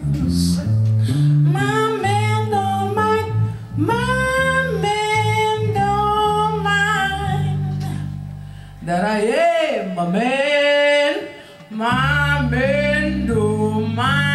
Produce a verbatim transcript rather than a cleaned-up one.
My man don't mind, my man don't mind that I am a man, my man don't mind.